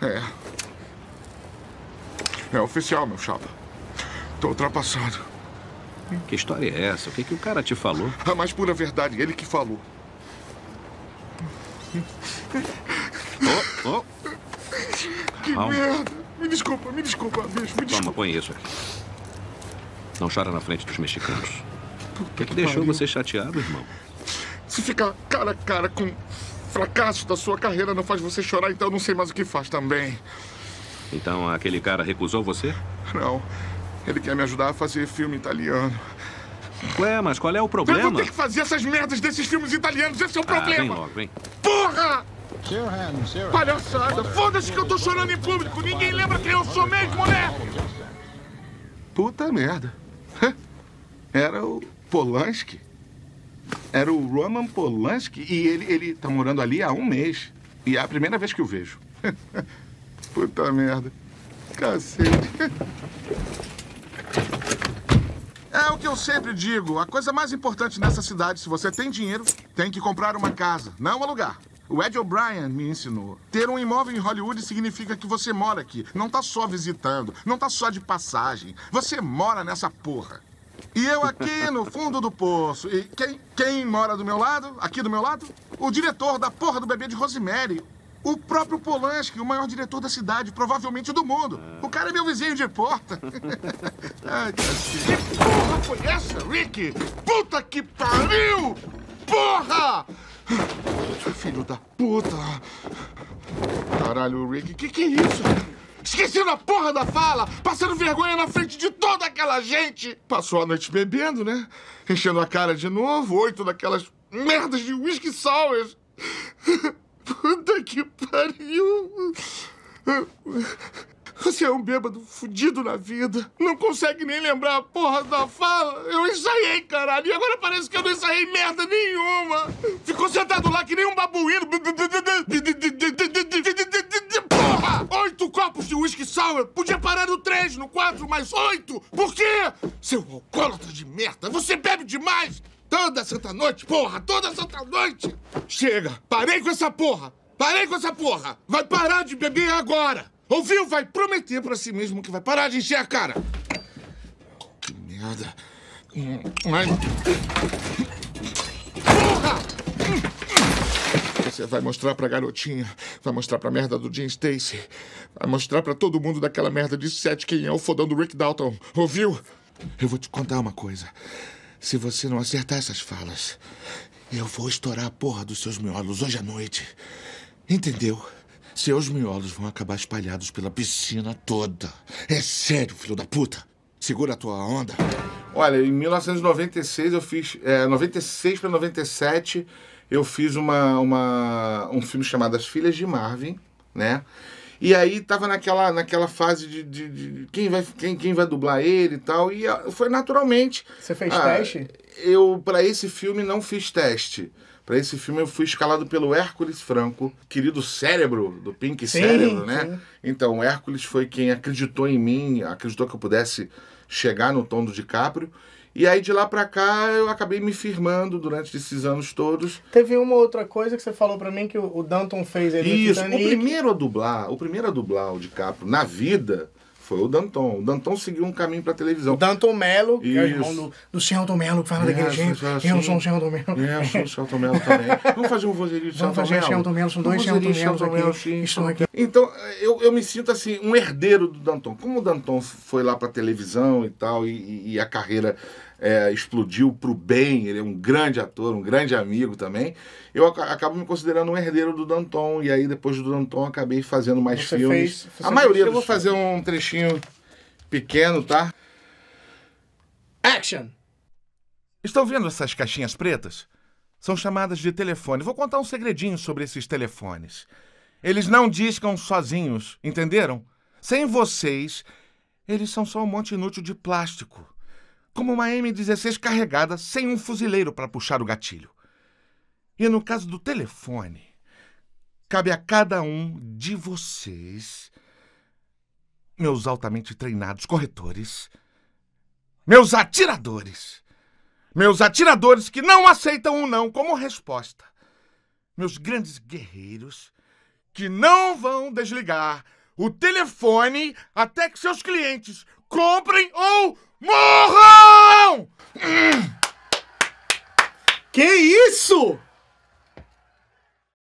É oficial, meu chapa. Tô ultrapassado. Que história é essa? O que o cara te falou? A mais pura verdade, ele que falou. Que merda! Me desculpa, bicho, me desculpa. Toma, põe isso aqui. Não chora na frente dos mexicanos. O que deixou pariu. você chateado, irmão? Se ficar cara a cara com fracasso da sua carreira não faz você chorar, então eu não sei mais o que faz também. Então aquele cara recusou você? Não. Ele quer me ajudar a fazer filme italiano. Ué, mas qual é o Eu problema? vou ter que fazer essas merdas desses filmes italianos, esse é o problema. Vem logo, vem. Porra! Palhaçada! Foda-se que eu tô chorando em público! Ninguém lembra quem eu sou mesmo, né? Puta merda. Era o Polanski. Era o Roman Polanski. E ele tá morando ali há um mês. E é a primeira vez que o vejo. Puta merda. Cacete. É o que eu sempre digo. A coisa mais importante nessa cidade, se você tem dinheiro, tem que comprar uma casa, não alugar. O Ed O'Brien me ensinou. Ter um imóvel em Hollywood significa que você mora aqui. Não tá só visitando, não tá só de passagem. Você mora nessa porra. E eu aqui no fundo do poço. E quem mora do meu lado? Aqui do meu lado? O diretor da porra do Bebê de Rosemary. O próprio Polanski, o maior diretor da cidade, provavelmente do mundo. O cara é meu vizinho de porta. Ai, cacete. Que porra foi essa, Rick? Puta que pariu! Porra! Filho da puta. Caralho, Rick, que é isso? Esqueci da porra da fala! Passando vergonha na frente de toda aquela gente! Passou a noite bebendo, né? Enchendo a cara de novo, 8 daquelas merdas de whisky sours. Puta que pariu! Você é um bêbado fudido na vida. Não consegue nem lembrar a porra da fala. Eu ensaiei, caralho. E agora parece que eu não ensaiei merda nenhuma. Ficou sentado lá que nem um babuíno. Porra! 8 copos de whisky sour. Podia parar no 3, no 4, mas 8. Por quê? Seu alcoólatra de merda. Você bebe demais. Toda santa noite, porra. Toda santa noite. Chega. Parei com essa porra. Parei com essa porra. Vai parar de beber agora. Ouviu? Vai prometer pra si mesmo que vai parar de encher a cara. Que merda. Ai. Porra! Você vai mostrar pra garotinha, vai mostrar pra merda do Jim Stacy, vai mostrar pra todo mundo daquela merda de 7 quem é o fodão do Rick Dalton. Ouviu? Eu vou te contar uma coisa. Se você não acertar essas falas, eu vou estourar a porra dos seus miolos hoje à noite. Entendeu? Seus miolos vão acabar espalhados pela piscina toda. É sério, filho da puta. Segura a tua onda. Olha, em 1996 eu fiz... 96 para 97 eu fiz um filme chamado As Filhas de Marvin, né? E aí tava naquela fase de quem vai dublar ele e tal. E foi naturalmente... Você fez teste? Eu, para esse filme, não fiz teste. Para esse filme eu fui escalado pelo Hércules Franco, querido Cérebro, do Pink Cérebro, né? Sim. Então, o Hércules foi quem acreditou em mim, acreditou que eu pudesse chegar no tom do DiCaprio. E aí, de lá pra cá, eu acabei me firmando durante esses anos todos. Teve uma outra coisa que você falou pra mim que o Danton fez ali no Titanic. O primeiro a dublar o DiCaprio na vida... foi o Danton. O Danton seguiu um caminho pra televisão. O Danton Mello, que é o irmão do Shelton Mello, que fala daquele jeito. Eu sou o Shelton Mello. Eu sou o Shelton Mello também. Vamos fazer um vozerio de Shelton Mello? Vamos fazer Shelton Mello. São dois Shelton Mellos aqui. Estão aqui. Então, eu me sinto assim, um herdeiro do Danton. Como o Danton foi lá pra televisão e tal, e a carreira explodiu pro bem, ele é um grande ator, um grande amigo também, eu acabo me considerando um herdeiro do Danton, e aí depois do Danton acabei fazendo mais filmes. A maioria, eu vou fazer um trechinho pequeno, tá? Action! Estão vendo essas caixinhas pretas? São chamadas de telefone. Vou contar um segredinho sobre esses telefones. Eles não discam sozinhos, entenderam? Sem vocês, eles são só um monte inútil de plástico. Como uma M16 carregada sem um fuzileiro para puxar o gatilho. E no caso do telefone, cabe a cada um de vocês, meus altamente treinados corretores, meus atiradores que não aceitam um não como resposta, meus grandes guerreiros que não vão desligar o telefone até que seus clientes comprem ou morram! Que isso?